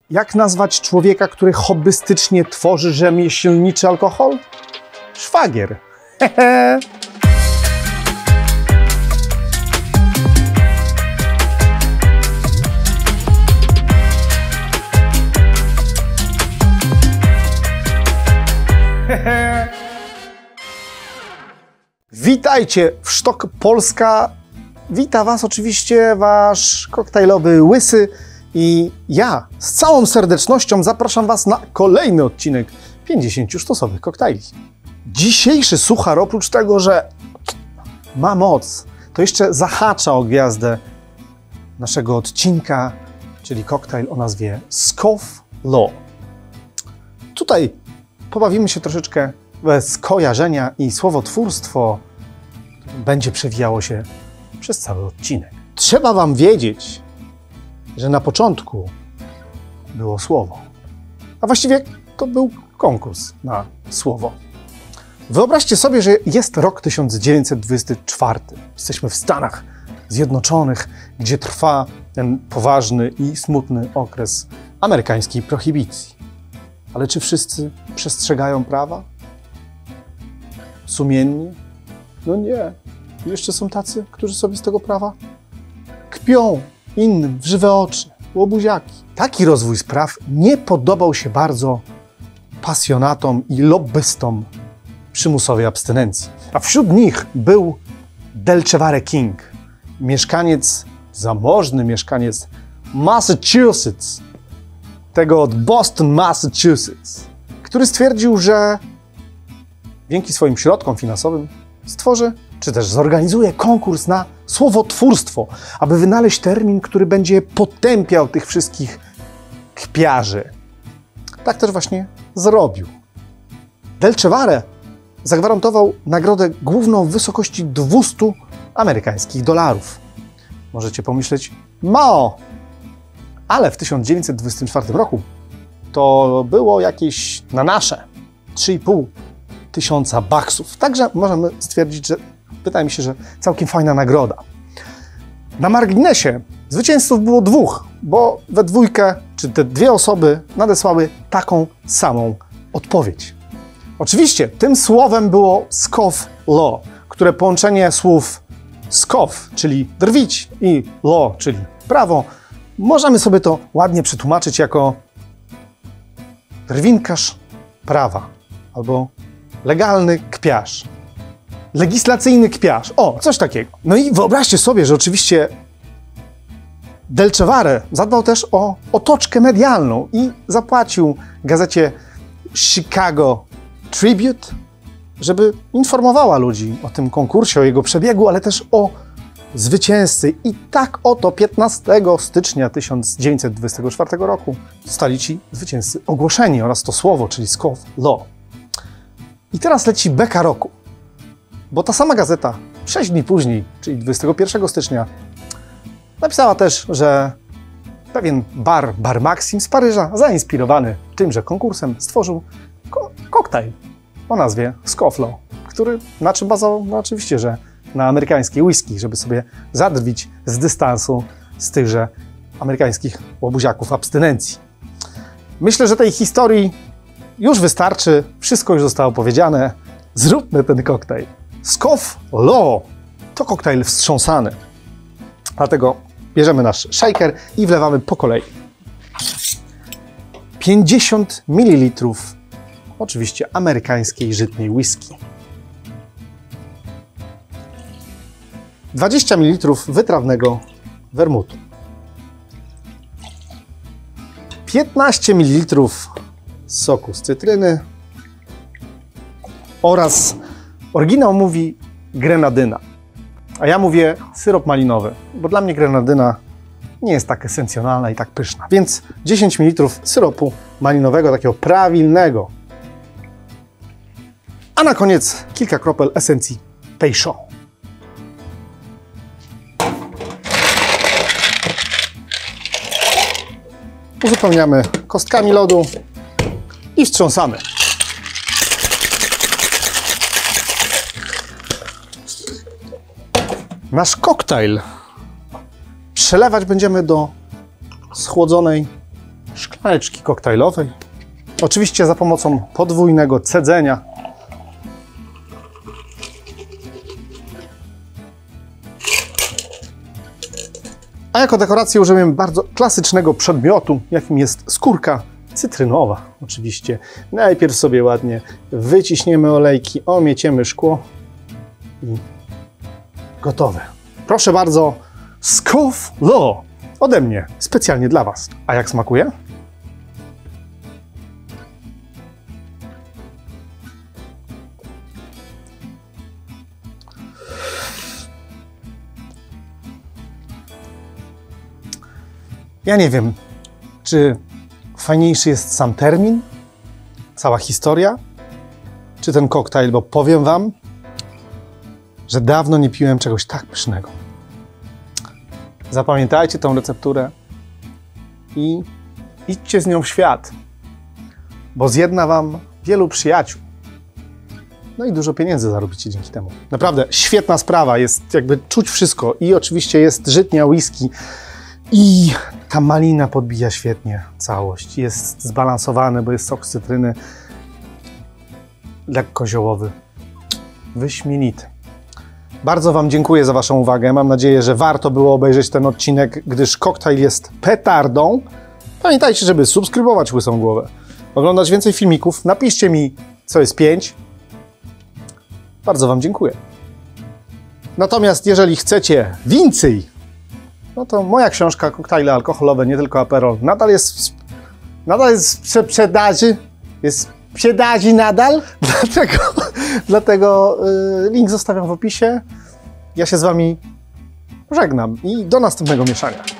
Jak nazwać człowieka, który hobbystycznie tworzy rzemieślniczy alkohol? Szwagier. Hehe. Witajcie w Sztok Polska. Wita Was oczywiście Wasz koktajlowy Łysy i ja z całą serdecznością zapraszam Was na kolejny odcinek 50 sztosowych koktajli. Dzisiejszy suchar, oprócz tego, że ma moc, to jeszcze zahacza o gwiazdę naszego odcinka, czyli koktajl o nazwie Scoff Law. Tutaj pobawimy się troszeczkę bez skojarzenia i słowotwórstwo będzie przewijało się przez cały odcinek. Trzeba Wam wiedzieć, że na początku było słowo, a właściwie to był konkurs na słowo. Wyobraźcie sobie, że jest rok 1924. Jesteśmy w Stanach Zjednoczonych, gdzie trwa ten poważny i smutny okres amerykańskiej prohibicji. Ale czy wszyscy przestrzegają prawa? Sumiennie? No nie. Jeszcze są tacy, którzy sobie z tego prawa kpią innym w żywe oczy, łobuziaki. Taki rozwój spraw nie podobał się bardzo pasjonatom i lobbystom przymusowej abstynencji. A wśród nich był Delchevare King, zamożny mieszkaniec Massachusetts, tego od Boston, Massachusetts, który stwierdził, że dzięki swoim środkom finansowym stworzy, czy też zorganizuje konkurs na słowotwórstwo, aby wynaleźć termin, który będzie potępiał tych wszystkich kpiarzy. Tak też właśnie zrobił. Delchevare zagwarantował nagrodę główną w wysokości 200 amerykańskich dolarów. Możecie pomyśleć, mało, ale w 1924 roku to było jakieś na nasze 3,5 tysiąca baksów. Także możemy stwierdzić, że wydaje mi się, że całkiem fajna nagroda. Na marginesie zwycięzców było dwóch, bo we dwójkę, czy te dwie osoby nadesłały taką samą odpowiedź. Oczywiście tym słowem było Scoff Law, które połączenie słów scoff, czyli drwić, i law, czyli prawo, możemy sobie to ładnie przetłumaczyć jako drwinkarz prawa albo legalny kpiarz. Legislacyjny kpiarz. O, coś takiego. No i wyobraźcie sobie, że oczywiście Delchevare zadbał też o otoczkę medialną i zapłacił gazecie Chicago Tribune, żeby informowała ludzi o tym konkursie, o jego przebiegu, ale też o zwycięzcy. I tak oto 15 stycznia 1924 roku zostali ci zwycięzcy ogłoszeni oraz to słowo, czyli Scoff Law. I teraz leci beka roku, bo ta sama gazeta 6 dni później, czyli 21 stycznia, napisała też, że pewien bar Maxim z Paryża, zainspirowany tymże konkursem, stworzył koktajl o nazwie Scoff Law, który na czym bazował? No oczywiście, że na amerykańskiej whisky, żeby sobie zadrwić z dystansu z tychże amerykańskich łobuziaków abstynencji. Myślę, że tej historii już wystarczy, wszystko już zostało powiedziane. Zróbmy ten koktajl. Scoff Law to koktajl wstrząsany. Dlatego bierzemy nasz shaker i wlewamy po kolei. 50 ml oczywiście amerykańskiej żytniej whisky. 20 ml wytrawnego wermutu. 15 ml soku z cytryny oraz oryginał mówi grenadyna, a ja mówię syrop malinowy, bo dla mnie grenadyna nie jest tak esencjonalna i tak pyszna. Więc 10 ml syropu malinowego, takiego prawilnego. A na koniec kilka kropel esencji Peychaud. Uzupełniamy kostkami lodu i wstrząsamy. Nasz koktajl przelewać będziemy do schłodzonej szklaneczki koktajlowej. Oczywiście za pomocą podwójnego cedzenia. A jako dekorację użyłem bardzo klasycznego przedmiotu, jakim jest skórka cytrynowa. Oczywiście najpierw sobie ładnie wyciśniemy olejki, omieciemy szkło i gotowe. Proszę bardzo, Scoff Law ode mnie, specjalnie dla Was. A jak smakuje? Ja nie wiem, czy fajniejszy jest sam termin, cała historia, czy ten koktajl, bo powiem Wam, że dawno nie piłem czegoś tak pysznego. Zapamiętajcie tą recepturę i idźcie z nią w świat, bo zjedna Wam wielu przyjaciół. No i dużo pieniędzy zarobicie dzięki temu. Naprawdę świetna sprawa, jest jakby czuć wszystko i oczywiście jest żytnia whisky i ta malina podbija świetnie całość. Jest zbalansowany, bo jest sok z cytryny, lekko ziołowy, wyśmienity. Bardzo Wam dziękuję za Waszą uwagę. Mam nadzieję, że warto było obejrzeć ten odcinek, gdyż koktajl jest petardą. Pamiętajcie, żeby subskrybować Łysą Głowę, oglądać więcej filmików. Napiszcie mi, co jest 5. Bardzo Wam dziękuję. Natomiast jeżeli chcecie więcej, no to moja książka Koktajle alkoholowe, nie tylko Aperol, nadal jest w sprzedaży. Jest w sprzedaży nadal. Dlatego link zostawiam w opisie. Ja się z Wami żegnam i do następnego mieszania.